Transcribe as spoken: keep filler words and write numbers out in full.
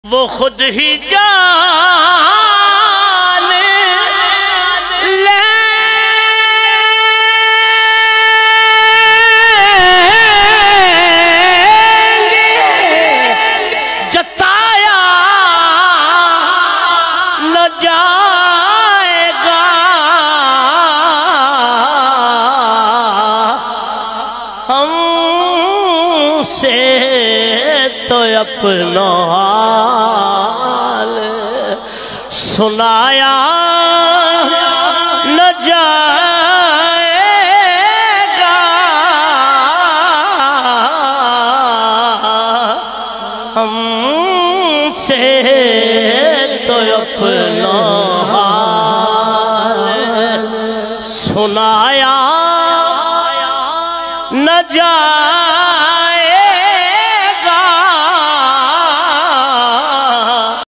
وہ خود ہی جان لے جتایا نہ جائے گا ہم سے تو اپنا حال سنایا نہ جائے گا ہم سے تو اپنا حال سنایا نہ جائے